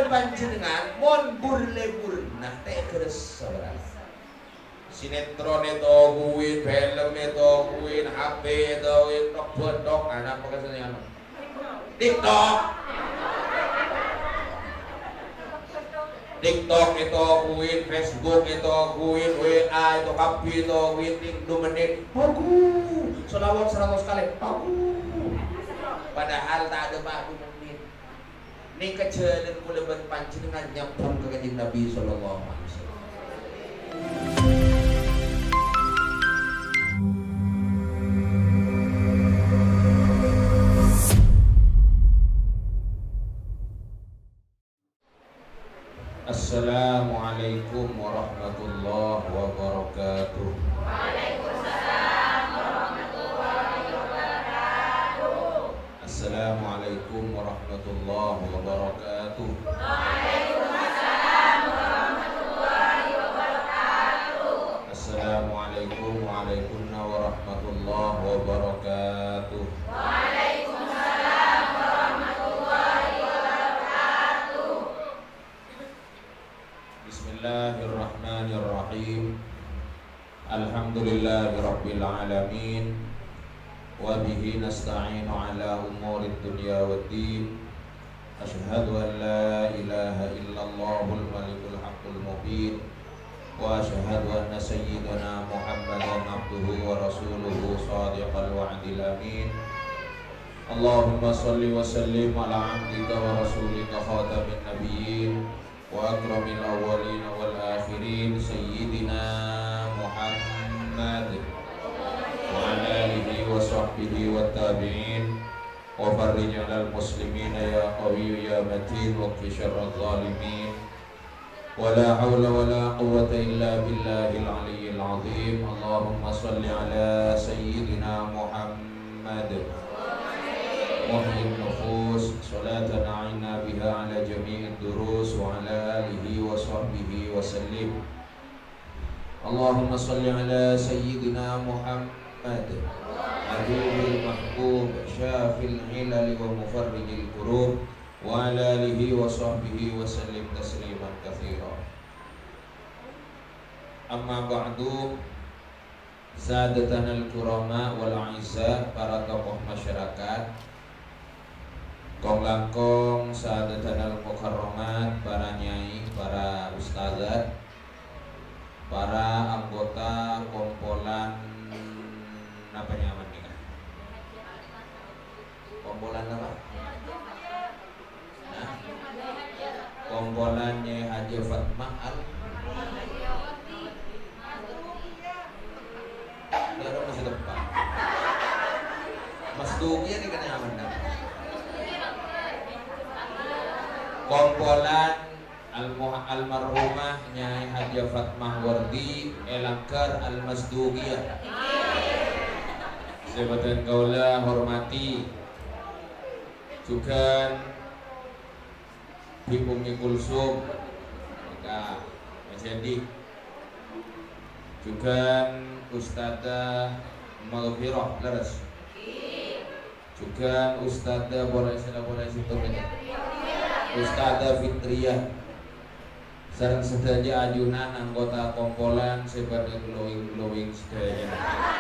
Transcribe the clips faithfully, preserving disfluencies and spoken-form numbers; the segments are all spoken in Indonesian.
Kuliban panjenengan mon burle-burna teh keres saudara. Sinetron itu kuwi, film itu kuwi, H P itu kuwi, tok-tok anak pekerjaan. TikTok. TikTok itu kuwi, Facebook itu kuwi, W A itu kapi itu kuwi, dua menit. Aku selawat seratus kali. Aku. Padahal tak ada pak dua menit. Ini kejadian kuliban panjenengan nyambung ke kanjeng Nabi sallallahu alaihi wasallam. Assalamualaikum warahmatullahi wabarakatuh. Waalaikumsalam warahmatullahi wabarakatuh. Assalamualaikum warahmatullahi wabarakatuh. Waalaikumsalam warahmatullahi wabarakatuh. Assalamualaikum warahmatullahi wabarakatuh. Waalaikumsalam warahmatullahi wabarakatuh. Bismillahirrahmanirrahim. Alhamdulillahirabbil alamin. Wa bihi nasta'inu ala umurid dunya waddin. Asyhadu an la ilaha illallahul malikul haqqul mubin. Wa asyhadu anna sayyidana Muhammadan abduhu wa rasuluhu shadiqal wa'dil amin. Allahumma salli wa sallim ala abdika wa rasulika khatamin nabiyyin wa akramil awwalin wal akhirin sayyidina Muhammad wa ala alihi wa sahbihi wa tabi'in wa farrij 'alal muslimina ya qawiyyu ya matin wa qfi syarrad zalimin wa la hawla wa la quwwata illa billahil aliyyil azim. Allahumma salli ala sayyidina Muhammad muhyil nufus salatan a'inna biha ala jami'id durus wa ala alihi wa sahbihi wa sallim. Allahumma salli ala sayyidina Muhammad habibul mahbub syafil hilal wa mufarrijil kurub wa ala alihi wa sahbihi wa sallim tasliman katsira. Amma ba'du, sadatana al-kurama wal aizza, para tokoh masyarakat, kong langkong, sadatana al-mukarramat, para nyai, para ustazat, para anggota kompolan apa nyaman nih kan? Kompolan apa? Nah, kompolan Nyai Haji Fatmah Al. Dia orang masih depan. Mas Dugi ini kan nyaman dah. Kompolan almarhumah Nyai Haji Fatmah Wardi Elangkar Al-Masdugiyah. Sebatan kaula hormati juga Ibu Umi Kulsum, Kak Mesedik, juga Ustadzah Maghfirah Leres, juga Ustadzah boleh saya boleh situ Ustadzah Fitriyah, sareng sedaya ajunan anggota kompolan sebagai glowing-glowing sedaya.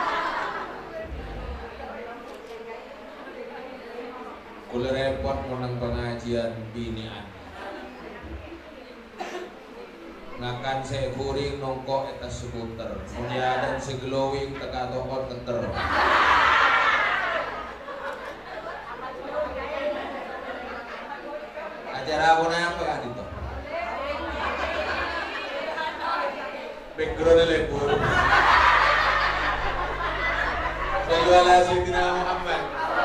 Kula repot menang pengajian binian. Ngakan saya kuring nongkok eta skuter. Mulia dan seglowing teka tokot keter. Acara apa napa kan itu? Background lebur. Sallu ala sayyidina Muhammad.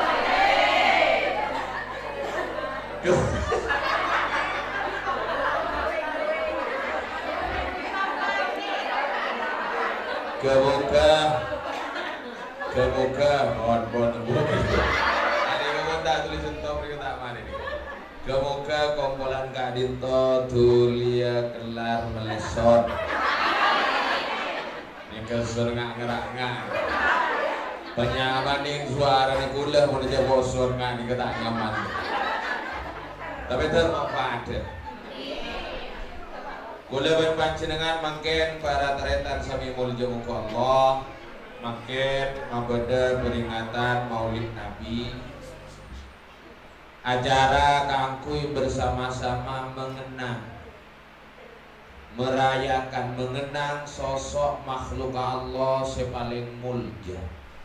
Kemuka, kemuka, mohon mohon mohon. Ada yang tak tulis untuk mereka mana ini? Kemuka kompolan Kadinto tulia kelar melesot. Ninggal surga ngerak-ngerak. Penyaman ning suara ning kula mun aja bosor ngani ketak nyaman. Tapi termanfaat. Kula panjenengan mangken para taretan sami mulya muga Allah mangken mabada peringatan Maulid Nabi acara kangkuy bersama-sama mengenang merayakan mengenang sosok makhluk Allah yang paling mulia.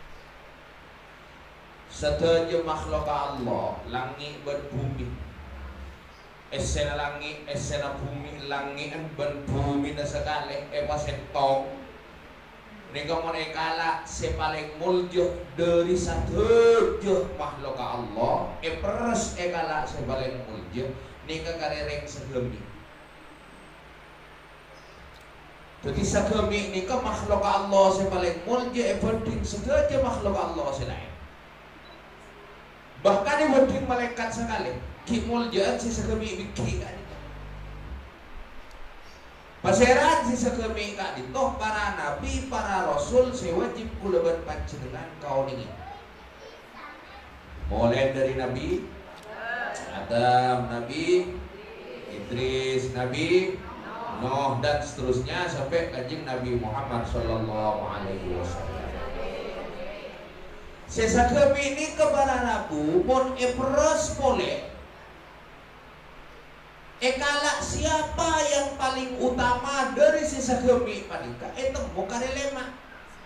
Sedaya makhluk Allah langit dan bumi, esena langit esena bumi, langit dan bumi sekali ewa setong nika monekala se paling mulia dari sadaya makhluk Allah epres ekala se paling mulia nika karereng segemi. Jadi segemi nika makhluk Allah se paling mulia ebanding sedaya makhluk Allah selain. Bahkan dibanding malaikat sekali kimuljaan si segemi biki kan itu paseran si segemi kan itu para nabi para rasul sewajib kuleban panjenengan kau ini mulai dari Nabi Adam, Nabi Idris, Nabi Nuh dan seterusnya sampai kanjeng Nabi Muhammad Sallallahu Alaihi Wasallam. Sesakami ini kepada Nabu pun epros boleh. Ekala siapa yang paling utama dari sesakami panika itu bukan lema.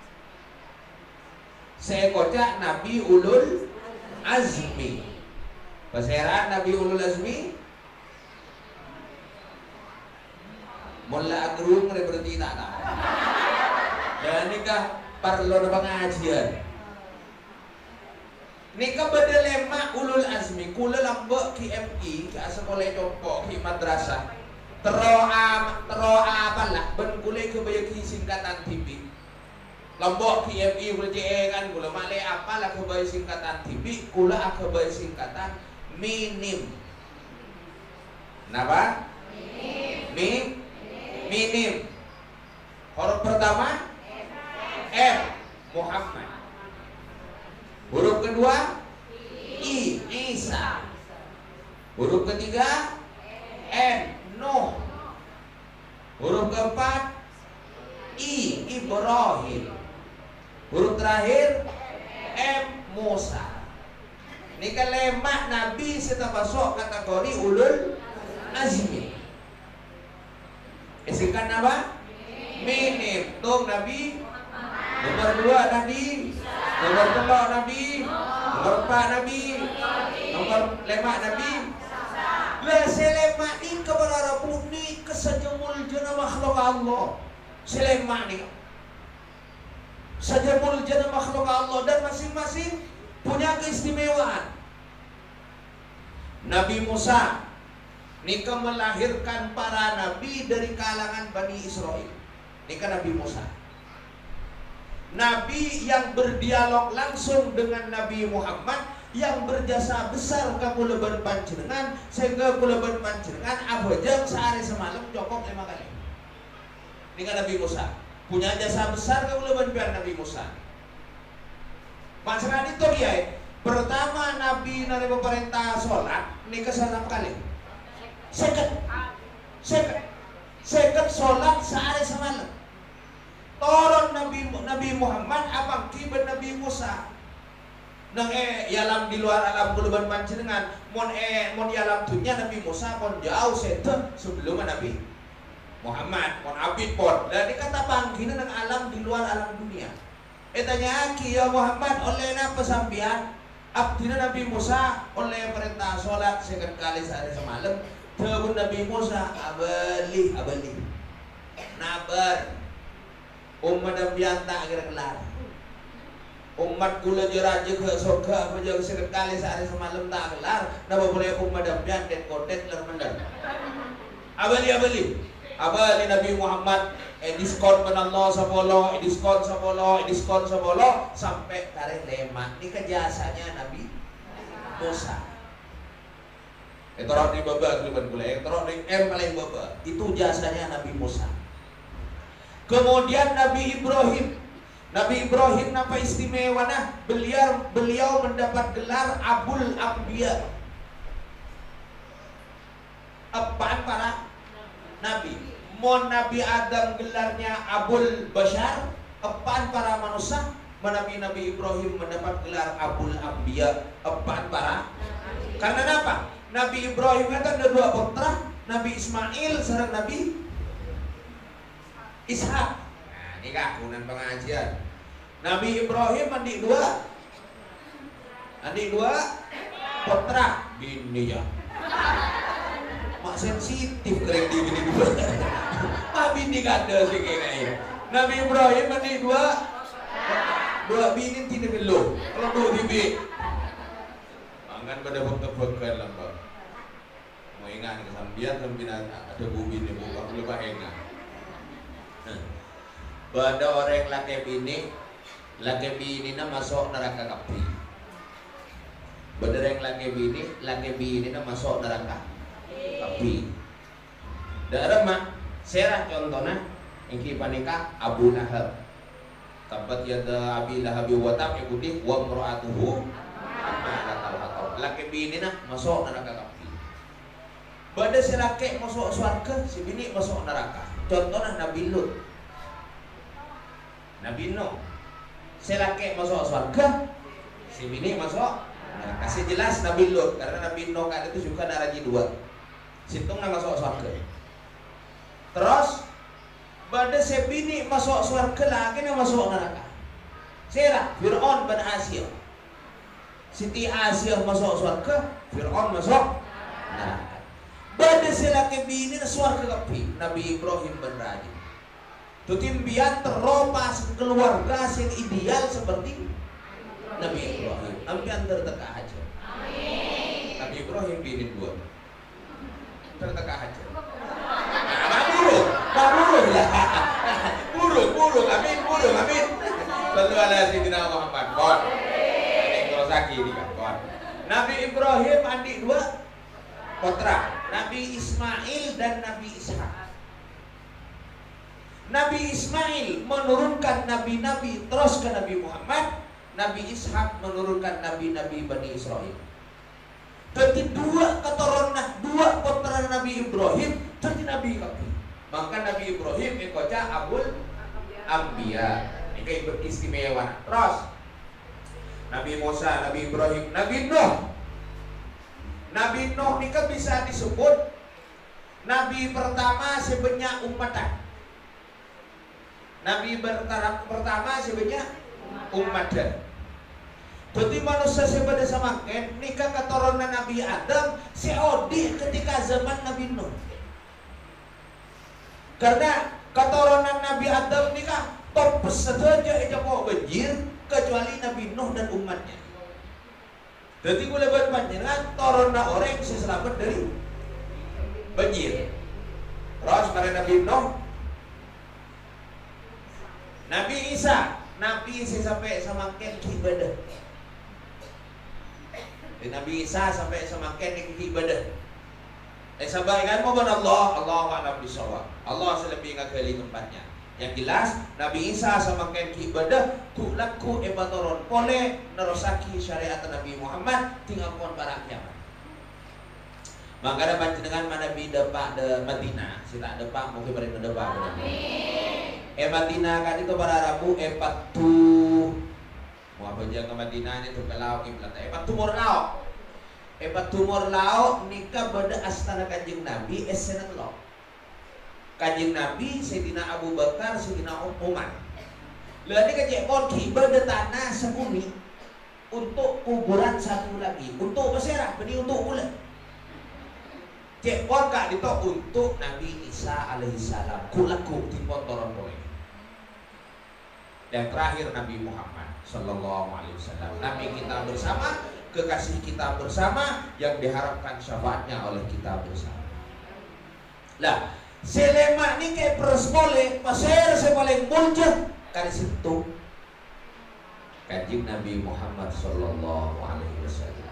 Saya kocak Nabi Ulul Azmi. Pasaran Nabi Ulul Azmi. Mulla agrung berarti tak tahu. Dan nikah perlu ada pengajian. Nika bedelema Ulul Azmi kula lambok K M I ke sekolah copo ke madrasah teroa teroa apalah ben kula ke bayaki singkatan T V lambok K M I kula je kan kula male apalah ke bay singkatan T V kula ke bay singkatan minim napa minim minim huruf pertama M Muhammad. Huruf kedua I Isa. Huruf ketiga N Nuh. Huruf keempat I Ibrahim. Huruf terakhir M Musa. Ini kan lemak Nabi serta masuk kategori Ulul Azmi. Isikan apa? Minim. Tung Nabi. Nomor dua Nabi. Nomor tiga Nabi, nomor empat Nabi, nomor lima Nabi. Lah selema ni kepada puni kesejemul jana makhluk Allah. Selema ni sejemul jana makhluk Allah dan masing-masing punya keistimewaan. Nabi Musa nika melahirkan para nabi dari kalangan Bani Israel. Nika Nabi Musa. Nabi yang berdialog langsung dengan Nabi Muhammad yang berjasa besar ke kuleban panjenengan sehingga kuleban panjenengan abajang sehari semalam cokok lima kali. Ini kan Nabi Musa punya jasa besar ke kuleban Nabi Musa. Masalah itu ya. Pertama Nabi nari pemerintah sholat ini kesanap kali. Seket, seket, seket sholat sehari semalam. Turun Nabi Nabi Muhammad abang kibat Nabi Musa. Nang eh yalam di luar alam kuluban panjenengan, mon eh mon yalam dunia Nabi Musa pon jauh sete sebelum Nabi Muhammad, mon abid pon. Dan dikata panggina nang alam di luar alam dunia. Eh tanya ki ya Muhammad oleh na pesambian abdina Nabi Musa oleh perintah sholat sekali kali sehari semalam. Tebun Nabi Musa abali abali. Nabar umat dambian tak kira kelar. Umat kula jeraja ke surga apa jauh sekali kali sehari semalam tak kelar. Napa boleh umat dambian dan kodet ler mendar. Abali abali. Abali Nabi Muhammad eh diskon ben Allah sapolo, eh diskon sapolo, eh diskon sapolo sampai tarik lema. Ini kejasanya Nabi Musa. Itu orang di baba kliban kula, itu orang di M paling baba. Itu jasanya Nabi Musa. Kemudian Nabi Ibrahim, Nabi Ibrahim apa istimewa nah? Beliau beliau mendapat gelar Abul Anbiya. Apaan para nabi? Mon Nabi Adam gelarnya Abul Bashar, apaan para manusia? Nabi Nabi Ibrahim mendapat gelar Abul Anbiya, apaan para? Karena apa? Nabi Ibrahim itu ada dua putra, Nabi Ismail serta Nabi Ishak. Nah, ini kakunan pengajian. Nabi Ibrahim adik dua, adik dua putra, bini ya. Mak sensitif keren di bini dua. Mak bini kada sih kayaknya. Nabi Ibrahim adik dua, dua bini tidak belum. Kalau dua bini, angkat pada bekal-bekal lah mbak. Mau ingat kesambian sambilan ada bu bini bukan lupa ingat. Pada orang laki bini, laki bini na masuk neraka api. Pada orang laki bini, laki bini na masuk neraka api. Daerah mak, serah contohnya, ingki panika Abu Lahab. Tabat yada Abi Lahab wa tab ikuti wa mra'atuhu laki bini na masuk neraka api. Pada si laki masuk surga, si bini masuk neraka. Contohnya Nabi Lut, Nabi Nuh. Si laki masuk surga, si bini masuk neraka. Kasih jelas Nabi Lut, karena Nabi Nuh kan itu juga naraji dua. Situng na masuk surga. Terus pada si bini masuk surga, laki na masuk neraka. Sira Fir'aun bin Asyir. Siti Asyir masuk surga, Fir'aun masuk neraka. Pada si laki bini na surga kapi, Nabi Ibrahim bin Rajin. Tutimbian teropas keluarga yang ideal seperti Nabi Ibrahim. Ampian terteka aja. Nabi Ibrahim bini dua. Terteka aja. Nah, buruk, buruk lah. Buruk, buruk, amin, buruk, amin. Lalu ala Sayyidina Muhammad. Kon. Ini Kurosaki ini kan, kon. Nabi Ibrahim adik dua putra, Nabi Ismail dan Nabi Ishak. Nabi Ismail menurunkan nabi-nabi terus ke Nabi Muhammad. Nabi Ishak menurunkan nabi-nabi Bani Israel. Jadi dua keturunan, dua putra Nabi Ibrahim jadi Nabi kami. Maka Nabi Ibrahim ikoca Abul Anbiya. Ini beristimewa. Terus Nabi Musa, Nabi Ibrahim, Nabi Nuh. Nabi Nuh ini kan bisa disebut Nabi pertama sebanyak umatan. Nabi pertama, pertama sebenarnya umat dan jadi manusia sepada semakin nikah keturunan Nabi Adam seodi ketika zaman Nabi Nuh. Karena keturunan Nabi Adam nikah top saja aja mau banjir kecuali Nabi Nuh dan umatnya. Jadi boleh buat panjenengan turunan orang yang selamat dari banjir. Terus pada Nabi Nuh, Nabi Isa, Nabi Isa sampai semakin ibadah. Dan Nabi Isa sampai semakin ibadah. Eh sampaikan mohon Allah, Allah alam bisawab. Allah selebih kali tempatnya. Yang jelas Nabi Isa semakin ibadah kulaku ebatoron boleh nerosaki syariat Nabi Muhammad tinggal pun para kiamat. Maka ada panjenengan Nabi depak de Madinah, sita depak mungkin beri depak. Amin. E Madinah kan itu para Rabu e patu mau apa aja ke Madinah itu kalau kiblat e patu morlau e patu morlau nikah pada astana kanjeng Nabi esenat lo kanjeng Nabi Sayyidina Abu Bakar Sayyidina Umar lalu kajek pon ibadah tanah sebumi untuk kuburan satu lagi untuk berserah beni untuk bulan cek pon kak ditok untuk Nabi Isa alaihissalam kulaku tipon toron boleh. Dan terakhir Nabi Muhammad Sallallahu Alaihi Wasallam, Nabi kita bersama, kekasih kita bersama, yang diharapkan syafaatnya oleh kita bersama. Lah, selema ni kayak pers boleh, pasir sepaling muncul kali situ. Kanjeng Nabi Muhammad Sallallahu Alaihi Wasallam.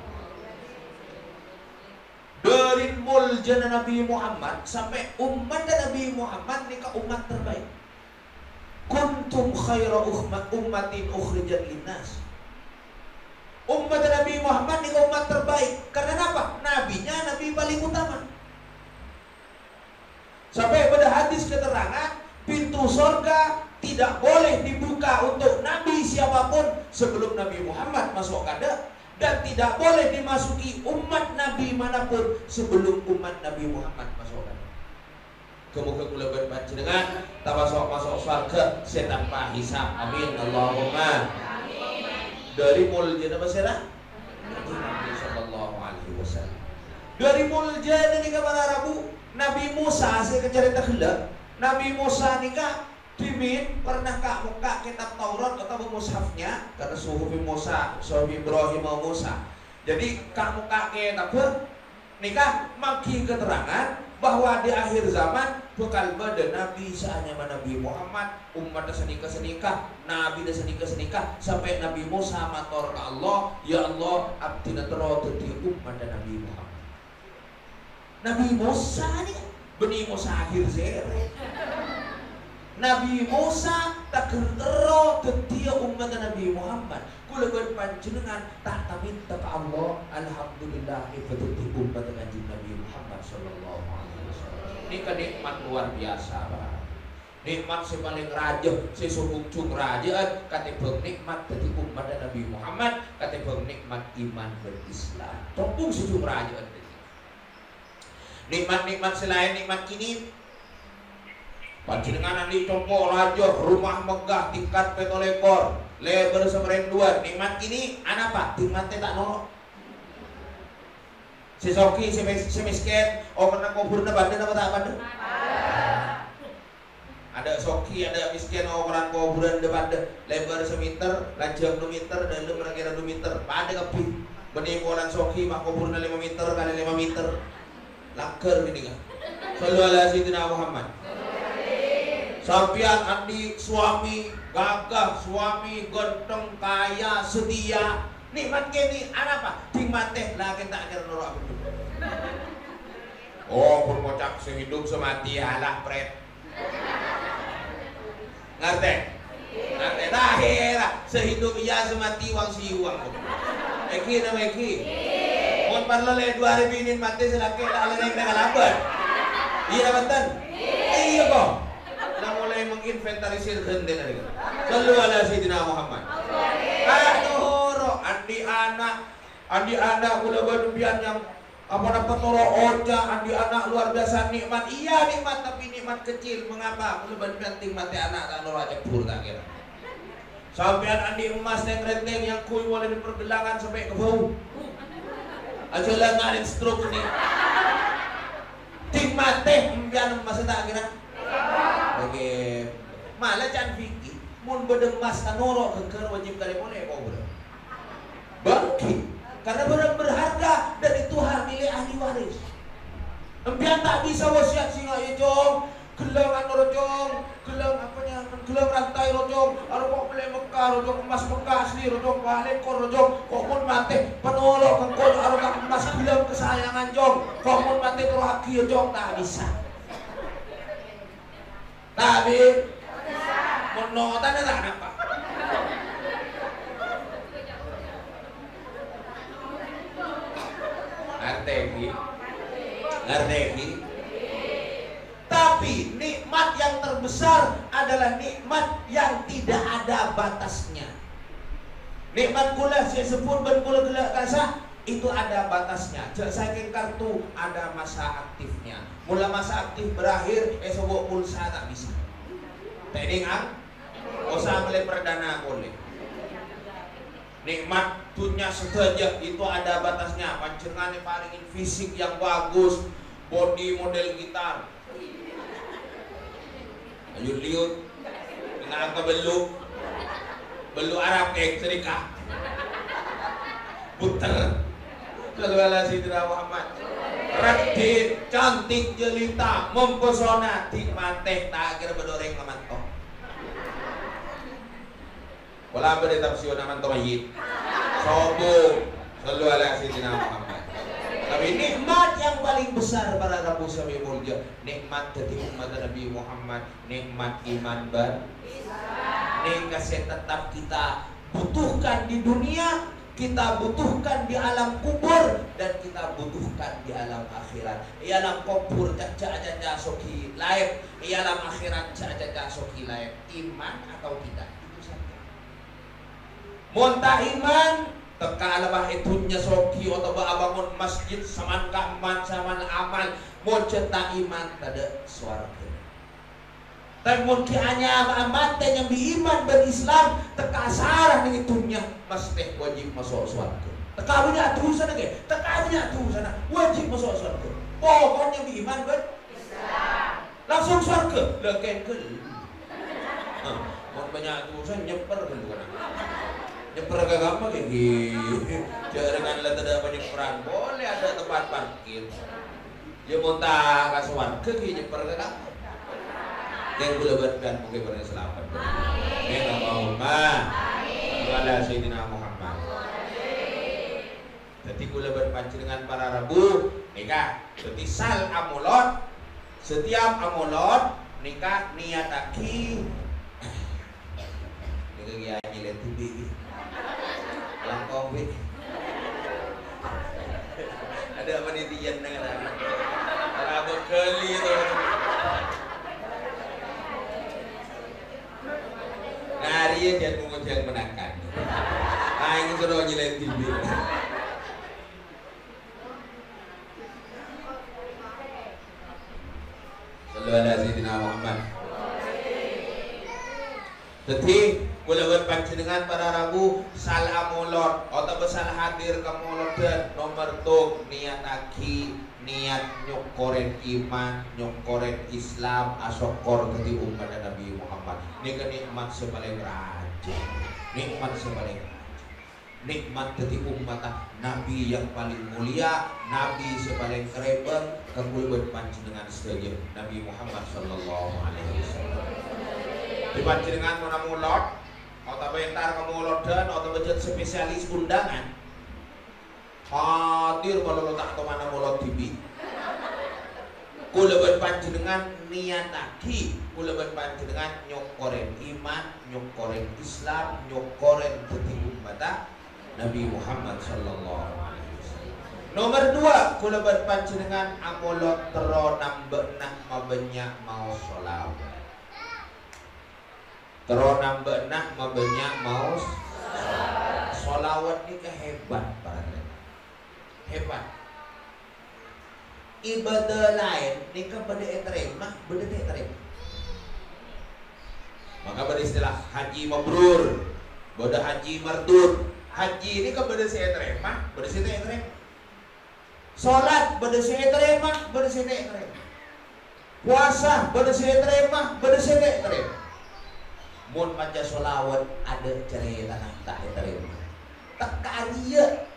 Dari muljana Nabi Muhammad sampai umat Nabi Muhammad ni ka umat terbaik. Kuntum khaira ummatin ukhrijat linnas. Umat Nabi Muhammad ini umat terbaik. Karena apa? Nabinya Nabi paling utama. Sampai pada hari hadis keterangan pintu surga tidak boleh dibuka untuk nabi siapapun sebelum Nabi Muhammad masuk kada, dan tidak boleh dimasuki umat nabi manapun sebelum umat Nabi Muhammad masuk kada. Kemudian kula berpanjenengan tawasok masuk surga setanpa hisab. Amin Allahumma. Dari mulja apa sirah? Nabi sallallahu alaihi wasallam. Dari mulja ini kepada Rabu Nabi Musa saya cerita heula. Nabi Musa nika dimin pernah kak muka kitab Taurat atau mushafnya karena suhu Musa, suhu Ibrahim Musa. Jadi kak muka kitab nika maki keterangan bahwa di akhir zaman bakal ada nabi seanya Nabi Muhammad, umat senikah senikah, nabi senikah senikah sampai Nabi Musa matur ke Allah, ya Allah abdina tero dadi umat Nabi Muhammad. Nabi Musa nih benih Musa akhir zere. Nabi Musa tak tero dadi umat Nabi Muhammad. Kula panjenengan tak minta ke Allah, alhamdulillah ibadati umat kanjeng Nabi Muhammad sallallahu alaihi wasallam. Ini kenikmat luar biasa, Pak. Nikmat si paling raja, si sumungcung raja, katibang nikmat dari umat Nabi Muhammad, katibang nikmat iman berislam. Tompung si sumung raja. Nikmat-nikmat selain nikmat kini, panjenengan andi tompo raja, rumah megah, tingkat petolekor, lebar semeren dua. Nikmat kini, apa? Nikmatnya tak nolok. Si soki, si, si miskin, oh pernah kuburnya badan apa tak badan? Ada soki, ada miskin, oh pernah kuburan depan lebar semeter, lanjang dua meter, dalam kira dua meter. Pada kepi, benih orang soki, mak kuburnya lima meter kali lima meter, laker ini kan. Sallu ala sayyidina Muhammad. Sampian andi suami gagah, suami ganteng, kaya, setia. Nikmat kini apa? Nikmat teh lagi tak kira norok. Oh, pun kocak sehidup semati halak pret. Ngerti? Ngerti? Tahir sehidup iya semati wang si uang. Eki nama eki. Mun parlele dua hari binin mati selaki ala neng dengan laban. Iya betul. Iya kok. Kita mulai menginventarisir henden hari. Sallu ala sayyidina Muhammad. Aduh. Andi anak, andi anak udah berdubian yang apa dapat toro oja, andi anak luar biasa nikmat. Iya nikmat tapi nikmat kecil. Mengapa? Udah berdubian nikmatnya anak tak noro aja pur tak kira. Sampean andi emas yang renteng yang kui mulai di pergelangan sampai ke bau. Aja lah ngarit stroke nih. Nikmat teh empian emas tak kira. Oke, malah jangan fikir. Mun bedemas kan noro keker wajib kali boleh kau bro. Bangkit karena barang berharga dan itu hak milik ahli waris. Empian tak bisa wasiat singa ya jong, gelang anu rojong, gelang apanya, gelang rantai rojong, aru kok beli Mekah rojong emas Mekah asli rojong balik kor rojong, kok pun mati penolok kengkol aru kak emas gelang kesayangan jong, kok pun mati terlaki jong tak bisa. Tapi menotan tak apa. Ngerti, ngerti. Tapi nikmat yang terbesar adalah nikmat yang tidak ada batasnya. Nikmat gula saya sebut ben gula gula kasah itu ada batasnya. Saking kartu ada masa aktifnya. Mula masa aktif berakhir esok pulsa tak bisa. Teding ang, usah beli perdana boleh. Nikmat dunia saja itu ada batasnya. Panjenengan paringin fisik yang bagus, body model gitar. Liut-liut, dengan apa belu, belu Arab kayak serikah, puter. Lalu ala sayyidina Muhammad. Radit, cantik jelita, mempesona, nikmat teh tak kira bedoreng lamantoh. Wala ba dito siya naman tumayit. Sobo. Sallu ala sayyidina Muhammad. Tapi nikmat yang paling besar para Rabu Sami Mulja, nikmat dari umat Nabi Muhammad, nikmat iman bar. Ning kasi tetap kita butuhkan di dunia, kita butuhkan di alam kubur, dan kita butuhkan di alam akhirat. Di alam kubur caca-caca soki lain ialah akhirat saja dasok ilaih iman atau tidak itu saja. Muntah iman teka alabah itunya soki atau bangun masjid saman kaman saman amal mau cetak iman tada suarga. Tapi mungkin hanya amat yang beriman berislam teka sarah nih itunya mesti wajib masuk suarga. Teka punya tuh sana ke, teka punya tuh sana wajib masuk suarga. Pokoknya beriman berislam langsung suarga. Leken ke, mau banyak tuh sana nyeper dulu kan. Nyeper ke gampang kayak gitu. Jangan lihat ada banyak perang boleh ada tempat parkir. Dia mau tak kasuan ke nyeper ke gampang. Yang dilebatkan mungkin berselamat. Amin. Allahumma ala sayyidina Muhammad. Jadi kula berpanjenengan para rabu nikah. Jadi sal amulot setiap amulot nikah niataki nikah kiai nyilet tibi langkong bi. Ada penelitian dengan anak. Para bekeli itu. Hari ya jangan mengut yang menangkan. Ah ini sudah nyilet tibi. Sallallahu alaihi Muhammad. Jadi kula berpanjenengan para rabu sal amulot atau besar hadir ke mulot nomor tuh niat aki niat nyokoren iman nyokoren Islam asokor dari umat Nabi Muhammad. Ini kan nikmat sepaling raja, nikmat sepaling raja, nikmat dari umat Nabi yang paling mulia, Nabi sepaling keren kagul berpanjenengan saja Nabi Muhammad Sallallahu Alaihi Wasallam. Dipanjenengan mana mulot, atau bentar kemulot dan atau bejat spesialis undangan. Hadir kalau lo tak tahu mana mulot tibi. Kula berpanjenengan niat lagi, kula berpanjenengan nyokoren iman, nyokoren Islam, nyokoren dari umat Nabi Muhammad Sallallahu Alaihi Wasallam. Nomor dua, kula berpanjenengan amulot tero nambah nak mabanyak mau sholawat. Tero nambah nak mabanyak mau sholawat ini kehebat para hebat. Ibadah lain nikah beda terima, beda tak terima. Maka beristilah haji mabrur, beda haji mardud. Haji ini kan beda saya terima, beda saya tak terima. Salat beda saya terima, beda saya tak terima. Puasa beda saya terima, beda saya tak terima. Mun maca sholawat ada cerita tak terima. Tak kaya.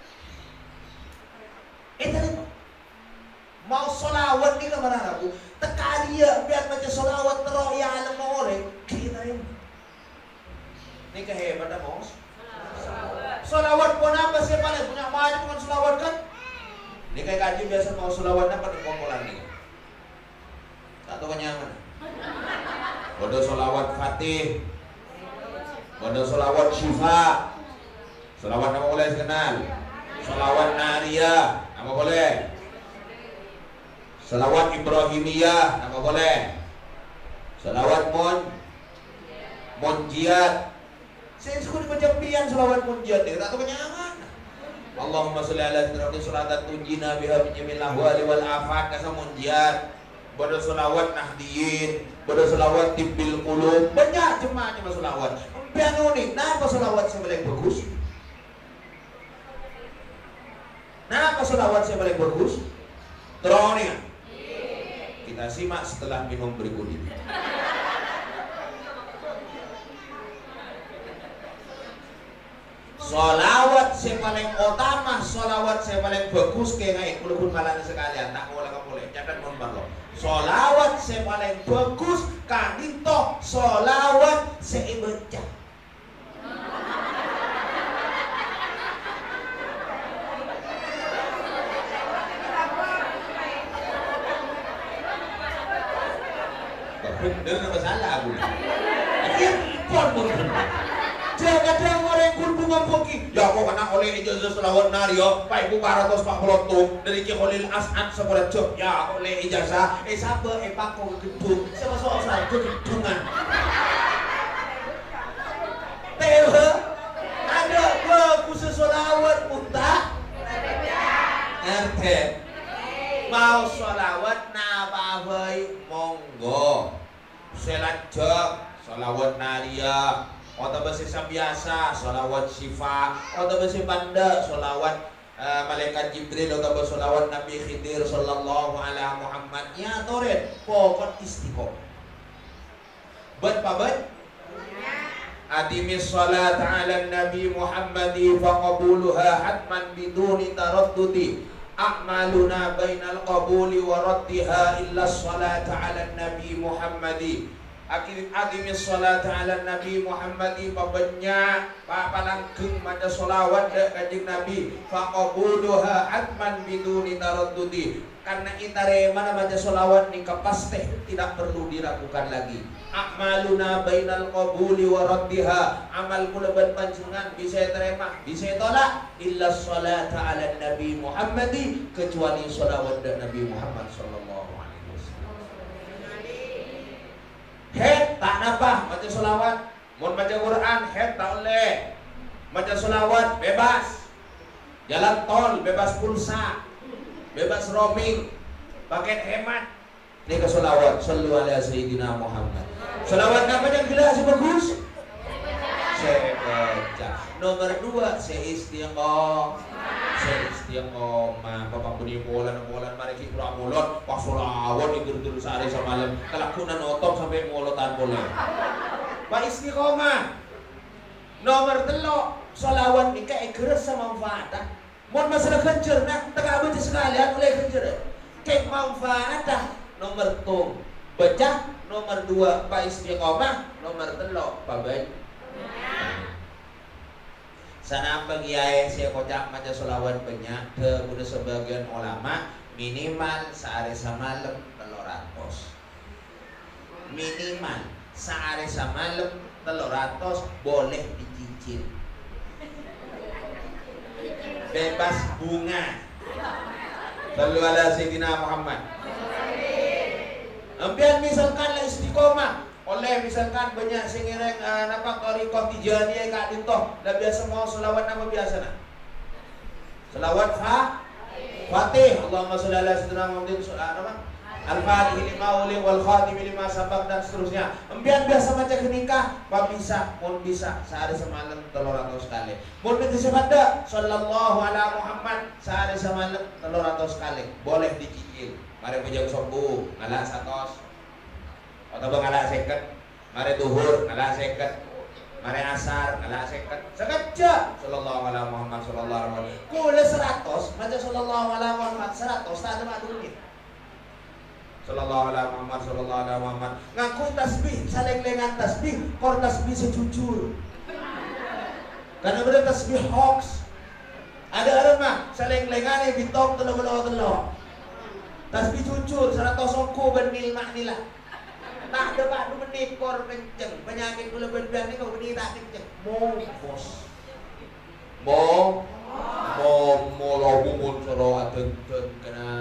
Eh terima. Mau sholawat ni kan mana aku tekalia biar baca sholawat terus ya alam orang kita ini ni kehebat mau sholawat pun apa sih paling punya banyak bukan sholawat kan ni kayak kaji biasa mau sholawat apa di kumpulan ni tak tahu kenyaman bodoh sholawat fatih bodoh sholawat syifa sholawat nama boleh kenal sholawat naria nama boleh salawat Ibrahimiyah, nama boleh. Salawat mon, monjiat. Saya suka dibaca pian salawat monjiat. Dia tak tahu kenyaman. Allahumma sholli ala sayyidina sholatan tunjina biha min jamil ahwali wal afat kasa monjiat. Bodoh salawat nahdiyin, bodoh salawat tibbil qulub. Banyak cuma cuma salawat. Pian unik. Kenapa salawat saya paling bagus? Kenapa salawat saya paling bagus? Terus kita simak setelah minum berikut ini. Sholawat yang paling utama, sholawat yang paling bagus kayak walaupun malah sekalian tak boleh boleh catat nomor lo. Sholawat yang paling bagus kadito sholawat seibaca. Bener apa salah aku? Iya, pon pun. Kadang-kadang orang kudu ngomongki. Ya kok kena oleh ijazah selawat nario, Pak Ibu paratos Pak Melotung dari Ki Khalil As'ad sekolah job. Ya oleh ijazah, eh sabar eh pako gedung. Sama soal saya gedungan. Tewe ada bagus selawat muntah. Ngerti? Mau selawat napa baik monggo. Selajeng selawat naria. Atau bahasa biasa, salawat syifa. Atau bahasa banda, salawat uh, malaikat Jibril. Atau bahasa salawat Nabi Khidir sallallahu alaihi Muhammad. Ya toret, pokok istiqomah. Bet pabat? Adimis salat ala Nabi Muhammadi faqabuluha hatman biduni taraddudi. A'maluna bainal qabuli wa raddiha illa salat ala Nabi Muhammadi. Adimis salat ala Nabi Muhammadi pabanya papalanggeng maca solawat da kanjeng Nabi faqabuluha atman biduni taraddudi. Karena itare mana maca solawat ni pasti tidak perlu diragukan lagi. A'maluna bainal qabuli wa raddiha. Amal kula ban panjenengan bisa terima bisa tolak illa salat ala Nabi Muhammadi, kecuali solawat da Nabi Muhammad sallallahu alaihi wasallam. Het tak napa baca solawat, mau baca Quran het tak oleh. Baca solawat bebas, jalan tol bebas pulsa, bebas roaming, paket hemat. Ini ke solawat, sallu ala sayyidina Muhammad. Solawat apa yang jelas bagus? Saya baca. Nomor dua, saya istiqomah. Saya istiqomah. Bapak budi bulan bulan mari kita mulot. Pas solawat itu terus hari semalam. Kelakuan otot sampai mulotan boleh. Pak istiqomah. Nomor telo, solawat ni kayak keras sama manfaat. Mau masalah kejar, nak tak baca sekalian oleh kejar. Kayak manfaat. Nomor tuh baca. Nomor dua Pak istiqomah. Nomor telo Pak baik. Sana bagi ayah saya kocak maca solawat banyak ke budak sebagian ulama minimal sehari semalam telur ratus. Minimal sehari semalam telur ratus boleh dicicil. Bebas bunga. Sallu ala sayyidina Muhammad. Ambian misalkan lah istiqomah oleh misalkan banyak singireng uh, napa qarikoh tijaniyah kak dintoh dah biasa mau selawat nama biasa nak selawat fa Fatih Allahumma sholli ala sayyidina Muhammadin apa al-fatih lima uli wal khatim lima sabaq dan seterusnya. Ambian biasa baca kenikah pak bisa pun bisa sehari semalam telur ratus kali pun bisa pada sallallahu ala Muhammad sehari semalam telur ratus kali boleh dicicil. Mari pejang sobu ngalah satos atau ngalah seket, mari duhur ngalah seket, mari asar ngalah seket, sengaja sallallahu alaihi Muhammad sallallahu alaihi wasallam. Kula seratus, maca sallallahu alaihi Muhammad seratus tak ada madunya. Sallallahu alaihi Muhammad sallallahu alaihi Muhammad. Ngaku tasbih, saling lengan tasbih, kor tasbih sejujur. Karena bener tasbih hoax. Ada orang mah saling lengan bitong telo-telo. Tasbih jujur, seratus songko benil maknilah. Tak ada pak menikor kenceng. Penyakit gula berbiang ni kau berdiri tak kenceng. Mo bos. Mo Mo Mo lobumun soro adeng-deng kena.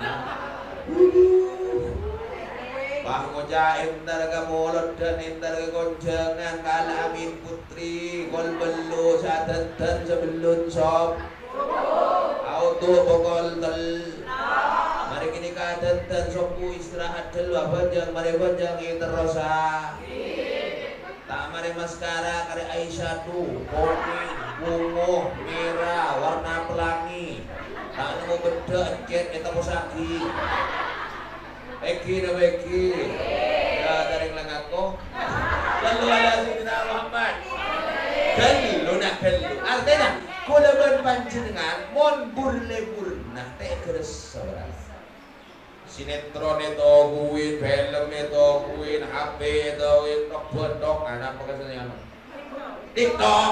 Pak ngojaim taraga molot dan intaraga konjangan kala amin putri kol belu saten-ten sebelun sob. Auto pokol tel. Mari kini kaden dan sopu istirahat dulu banjang mari banjang interosa. Tak mari maskara kare Aisyah tu kuning, bungo, merah, warna pelangi. Tak nemu beda encet kita posaki. Eki na beki. Ya dari lengatku. Lalu ala sayyidina Muhammad. Delu nak delu. Artinya kula ben panjenengan mon burle-burna teh keres saudara. Sinetron itu kuwin, film itu kuwin, H P itu kuwin, tok-tok, ada apa kesannya? TikTok.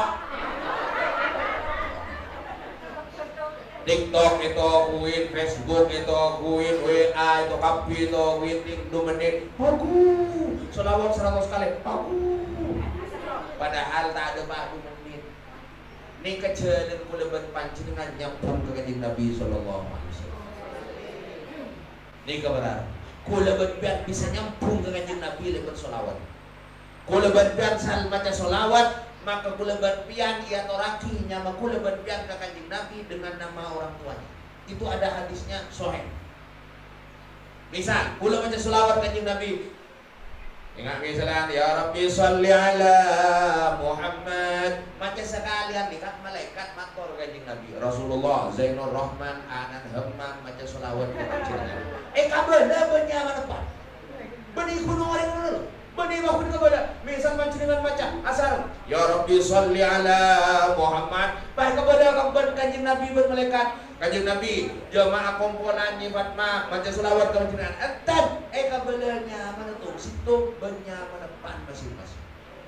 TikTok itu kuwin, Facebook itu kuwin, W A itu kapi itu kuwin, dua menit. Aku, selawat seratus kali. Aku. Padahal tak ada baru menit. Ni kecil kula ban panjenengan nyambung ke kanjeng Nabi sallallahu alaihi wasallam. Ni kabar. Kula ban bisa nyambung ke kanjeng Nabi lewat selawat. Kula ban sal baca selawat, maka kula ban pian ia toraki nyama kula ban pian ke kanjeng Nabi dengan nama orang tuanya. Itu ada hadisnya sahih. Misal, kula baca selawat kanjeng Nabi. Ingat misalnya, ya Rabbi salli ala Muhammad. Macam sekalian dekat malaikat matur kanjeng Nabi. Rasulullah Zainur Rahman anan hammam maca selawat kanjeng Nabi. Eh kabana benya manapan. Beni gunung orang dulu. Beni bakun kepada. Misal panjenengan baca asal ya Rabbi salli ala Muhammad. Baik kepada kabar kanjeng Nabi bermalaikat. Kanjeng Nabi jamaah kumpulan nyifat mak baca selawat ke panjenengan. Entan eh kabelanya mana tuh situ benya menepan masing-masing.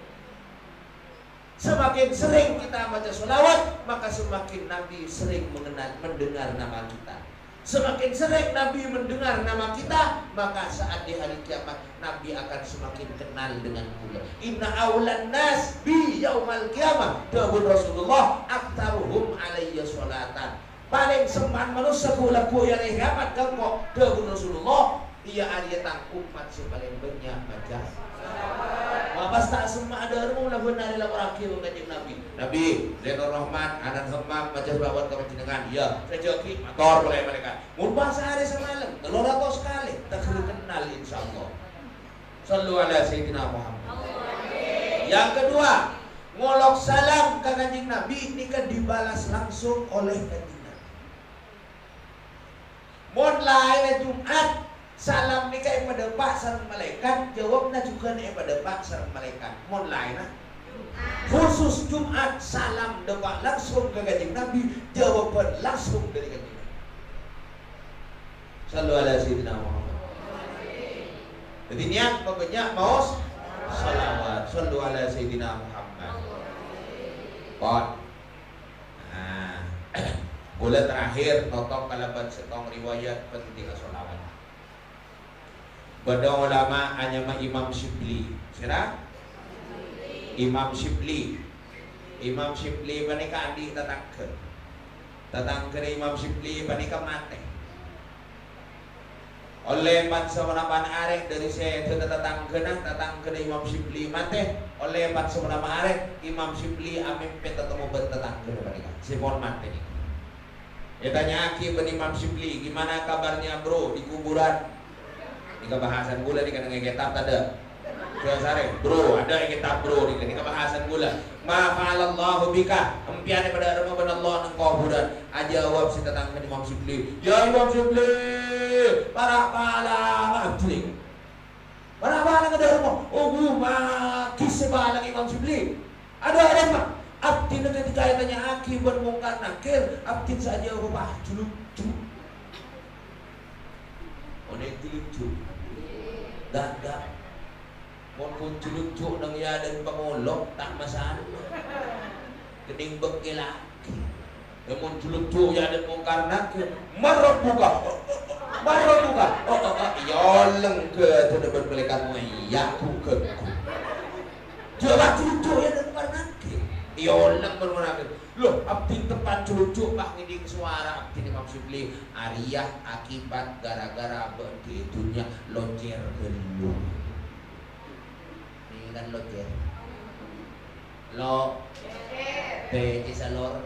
Semakin sering kita baca selawat, maka semakin Nabi sering mengenal mendengar nama kita. Semakin sering Nabi mendengar nama kita, maka saat di hari kiamat Nabi akan semakin kenal dengan kita. Inna awlan nas bi yaumal kiamah dawud Rasulullah aktaruhum alayya sholatan. Paling semban manusia kulaku yang hebat kangko dawud Rasulullah ia arya tang umat sepaling banyak baca. Wapas tak semua ada rumah lah benar dalam rakil kanjeng Nabi. Nabi Zainur Rahman anak hammam baca selawat ke panjenengan. Ya, rezeki motor boleh mereka. Mun sehari semalam telur ratus kali tak kenal insyaallah. Sallu ala sayyidina Muhammad. Yang kedua, ngolok salam ke kanjeng Nabi ini kan dibalas langsung oleh kanjeng Nabi. Mun lain Jumat salam ni kay pada pak sareng malaikat, jawabnya juga ni pada pak sareng malaikat. Mon lain ah. Khusus Jumat salam depak langsung ke kanjeng Nabi, jawaban langsung dari kanjeng Nabi. Sallu ala sayyidina Muhammad. Jadi niat banyak mau salawat. Sallu ala sayyidina Muhammad. Kon. Nah, bulan terakhir notok kalaban setong riwayat penting salawat. Pada ulama hanya Imam Syibli. Siapa? Imam Syibli. Imam Syibli panika andi tatangkeun. Tatangkeun Imam Syibli panika mate. Oleh pan samana arek dari saya teu tatangkeun tatangkeun Imam Syibli mate. Oleh pan samana arek Imam Syibli amempe tetemu bet tatangkeun panika. Sipon mate. Ya tanya aki ben Imam Syibli, gimana kabarnya bro di kuburan? Ini kebahasan gula di kanang kitab ada. Sare, bro, ada kitab bro di kanang kebahasan gula. Ma fa'alallahu bika, empian pada rumah ben Allah nang kuburan. Ajawab si tetangga Imam Syibli. Ya Imam Syibli, para pala ngabdi. Para pala kada rumah. Oh, ma kisah balang Imam Syibli. Ada ada mah. Abdi na ketika tanya aki ben mungkar nakir, abdi saja rubah juluk juluk. Onek juluk gagap mon kunci lucu nang ya dan pangolok tak masalah kening beki laki mon lucu ya dan mungkar nakir marot buka marot buka oh oh oh yoleng ke terdebat malaikat iya ku ke ku jelas lucu ya dan mungkar nakir yoleng bermenakir loh abdi tepat lucu pak ngiding suara abdi Imam Syibli ariyah akibat gara-gara begitunya lojer helu ini kan lojer lo be isalor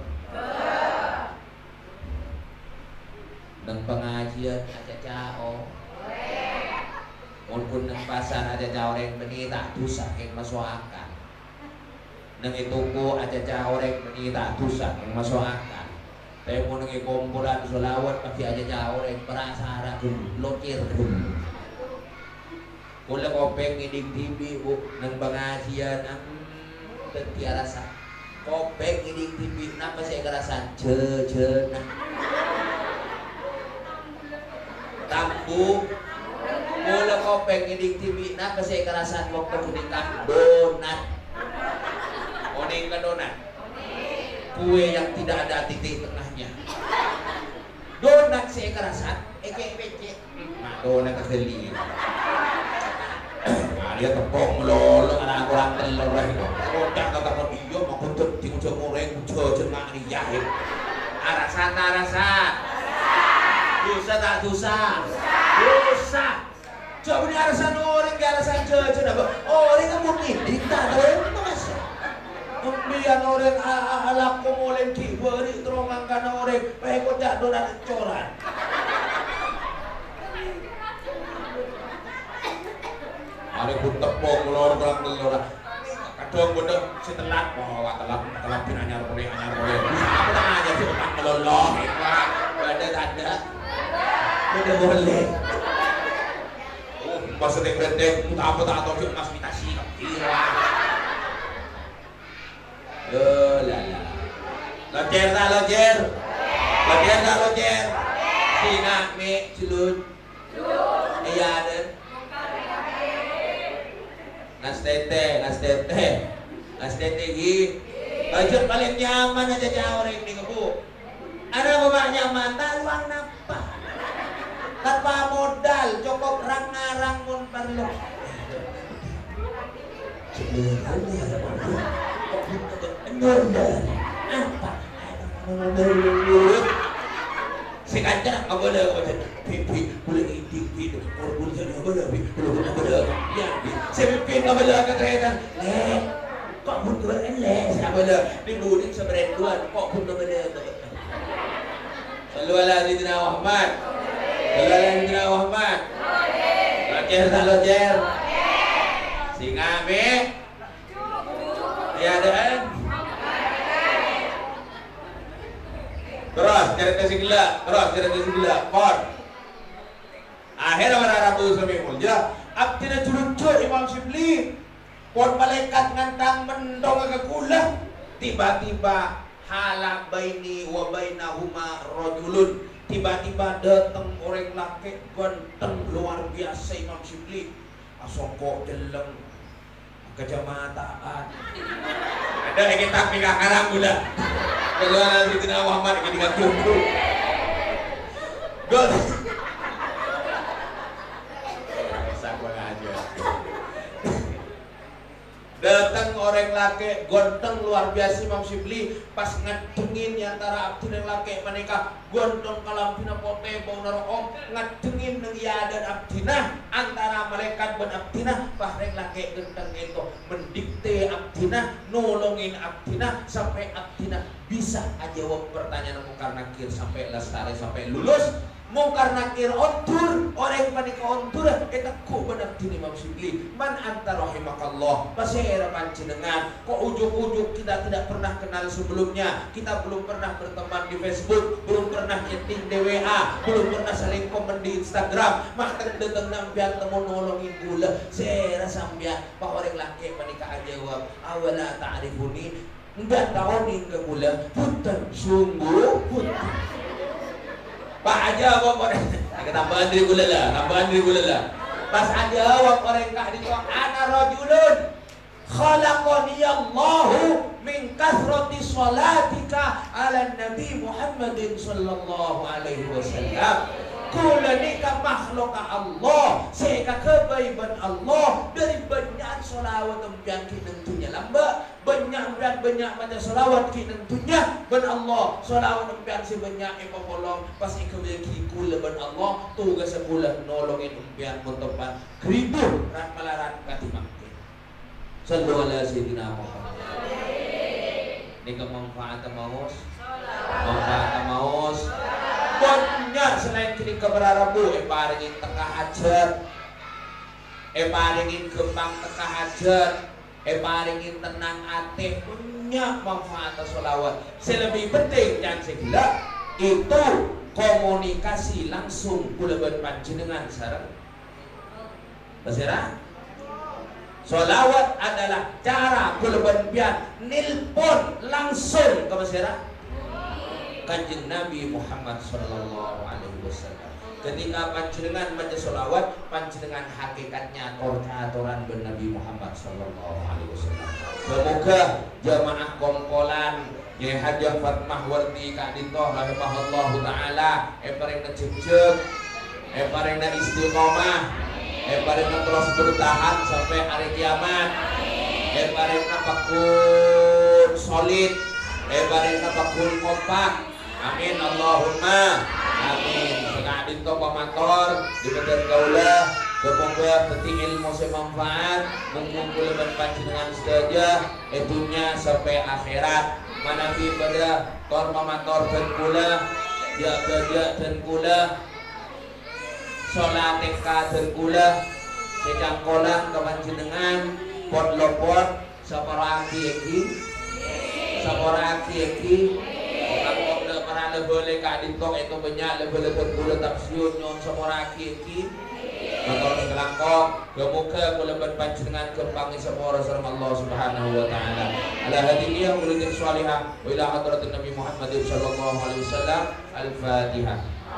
dan pengajian aja cao walaupun nang pasar aja cao yang beni tak dosa yang masuk akal nang itunggu aja cao yang beni tak dosa yang masuk akal. Tapi mau nengi kumpulan solawat pasti aja jauh yang perasaan lokir dulu. Kula kopeng ngidik T V bu nang pengajian am tetiara rasa. Kopeng ngidik T V napa saya kerasan je je nah. Tambu kula kopeng ngidik T V napa saya kerasan waktu nikah donat. Oning ka donat. Kue yang tidak ada titik tengahnya. Donat saya kerasan, eke becek. Nah, donat keseli. Nah, dia tepung lolo anak orang telur itu. Kocak kata iya mau kudu diujuk goreng ujo jeneng riyah. Arasan arasan. Dosa tak dosa? Dosa. Coba ini arasan orang ke arasan jajan apa? Orang kamu ini tak tahu mas. Biar orang alak komolen diberi terongan karena orang baik kocak donat coran. Hari pun tepung lor belang telur. Kadang bener si telat, wah telat telat bin anyar boleh anyar boleh. Apa aja sih utang meloloh, ada tanda, ada boleh. Oh maksudnya berarti kita apa tak tahu cuma imitasi, kira. Oh lala, lojer tak lojer, lojer tak lojer. Singa me celut, iya ada. Nastete, nastete, nastete gi. Budget paling nyaman aja jauh orang di kebu. Ada bapak nyaman, tak luang napa. Tanpa modal, cukup rang-rang pun perlu. Sebenarnya ada modal. Apa? Si kancah nggak boleh, pipi boleh intik pipi, orang boleh jadi nggak boleh, boleh nggak boleh, ya, si pipi nggak boleh keterangan, leh, kok butuh leh, siapa boleh, dibunuhin seberenduan, kok butuh boleh, Sallu ala Sayyidina Muhammad, Sallu ala Sayyidina Muhammad, lojer tak lojer, singame, tiadaan. Terus cerita segala, terus cerita segala, kon. Akhirnya pada Rabu Sami Mulja, abdina curut-curut Imam Shibli, kon malaikat ngantang mendong ke kula, tiba-tiba hala baini wa bainahuma rajulun, tiba-tiba datang orang laki ganteng luar biasa Imam Shibli, asoko jeleng kejamataan. Ada yang kita pikir karang gula. Kalau nanti tidak Muhammad ini kan jomblo. God. Sabar aja. Datang orang laki gonteng luar biasa Imam Shibli pas ngedengin antara abdi dan laki menikah gonteng kalampina pote bau naroom ngedengin neng iya dan abdina antara malaikat dan abdina pas reng laki genteng itu mendikte abdina nolongin abdina sampai abdina bisa jawab pertanyaan mungkar nakir sampai lestari sampai lulus. Mungkar nakir ontur orang panika ontur eta ku benar dini Imam Shibli man anta rahimakallah pasera panjenengan kok ujuk-ujuk kita tidak pernah kenal sebelumnya, kita belum pernah berteman di Facebook, belum pernah chatting di W A, belum pernah saling komen di Instagram, mak datang nampian temu nolongin gula saya sambian pak orang laki panika jawab awala ta'rifuni enggak tahu nih ke gula punten sungguh punten Pak aja awak orang, kita tambahan diri gula lah, tambahan diri gula lah. Pas aja awak orang kah di tuang ana rajulun, khalaqani Allahu min kathrati salatika ala Nabi Muhammadin sallallahu alaihi wasallam. Kula ni ka makhluk Allah, saya ka kebaikan Allah dari banyak solawat yang kinentunya lamba, banyak dan banyak macam solawat kinentunya ban Allah, solawat yang si banyak yang polong pas ikut kula ban Allah, tugas kula nolongin umpian mentepan kribu ran malaran katimang. Sallu ala Sayyidina Muhammad. Ini kemanfaat maus, manfaat maus. Banyak selain kini keberarabu, eh paringin tengah hajat, eh paringin gembang tengah hajat, eh paringin tenang hati, banyak manfaat sholawat. Selebih penting dan segala itu komunikasi langsung kulaban panjenengan sareng. Basira? Sholawat adalah cara kulaban pian nilpon langsung ke basira. Kanjeng Nabi Muhammad sallallahu alaihi wasallam. Ketika panjenengan baca sholawat, panjenengan hakikatnya aturan ben Nabi Muhammad sallallahu alaihi wasallam. Semoga jamaah kompolan Nyai Hajah Fatmah Wardi Kak Dito rahimahullahu taala e paring ngejejeg, e paring istiqomah, e paring terus bertahan sampai hari kiamat. eh barengna bakun solid, eh barengna bakun kompak. Amin Allahumma amin. Sekadin to pamator di badan kaula semoga peti ilmu semanfaat mengumpul ban panjenengan sedaya etunya sampai akhirat. Manabi pada tor pamator dan kula jaga dan kula salat ka dan kula sedang kolang ke panjenengan pot lopot sapara aki iki sapara aki iki para lebele ka dintok itu banyak lebele kula tapsiun nyon sapara aki iki motor selangkok kemuka kula panjenengan kempangi sapara sareng Allah Subhanahu wa taala ala hadhihi ulul salihah wa ila hadratin Nabi Muhammad sallallahu alaihi wasallam al-Fatihah.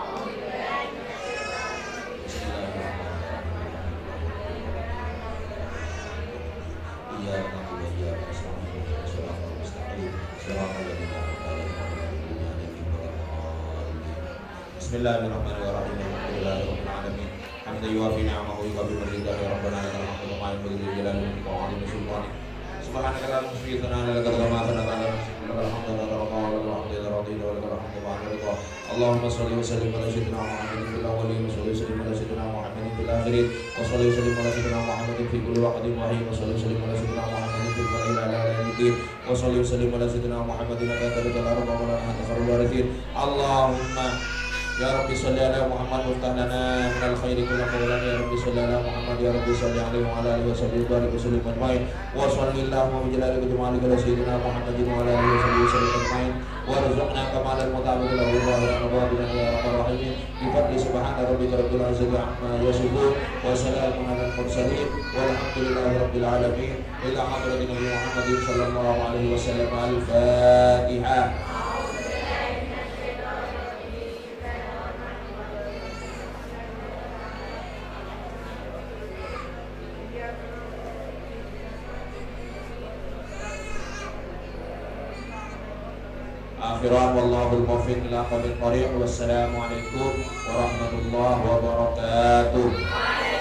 Bismillahirrahmanirrahim. Alhamdulillahirabbil alamin. Hamdan yuwafi ni'amahu wa yukafi mazidahu ya rabbana lakal hamdu kama yanbaghi li jalali wajhika wa 'azimi sultanik. Subhanaka la nuhsi thana'an 'alaika kama athnayta 'ala nafsika lakal hamdu wa lakal hamdu wa lakal hamdu wa lakal hamdu ba'da ridha. Allahumma shalli wa sallim ala sayyidina Muhammadin fil awwalin wa shalli wa sallim ala sayyidina Muhammadin fil akhirin wa shalli wa sallim ala sayyidina Muhammadin fi kulli waqtin wa hin wa shalli wa sallim ala sayyidina Muhammadin fil malaa'il ala al-yaqin wa shalli wa sallim ala sayyidina Muhammadin ala tarikal arba wa ala khairul warithin. Allahumma ya Rabbi sholli ala Muhammad waftah lana minal khairi kulli qawlan ya Rabbi sholli ala Muhammad ya Rabbi sholli alaihi wa ala alihi wa sahbihi wa barik wa sallim ajmain wa sallallahu wa bijalali wa jamalika ala sayyidina Muhammadin wa ala alihi wa sahbihi wa sallim ajmain wa rizqna kamalan mutabiq lahu zahiran wa batinan ya rabbal alamin bi fadli subhana rabbika rabbil izzati amma yasifun wa salamun alal mursalin walhamdulillahi rabbil alamin ila hadratin Nabi Muhammadin sallallahu alaihi wasallam al-Fatihah. Akhiran wallahul muwaffiq ila aqwamit thoriq. Wassalamualaikum warahmatullahi wabarakatuh.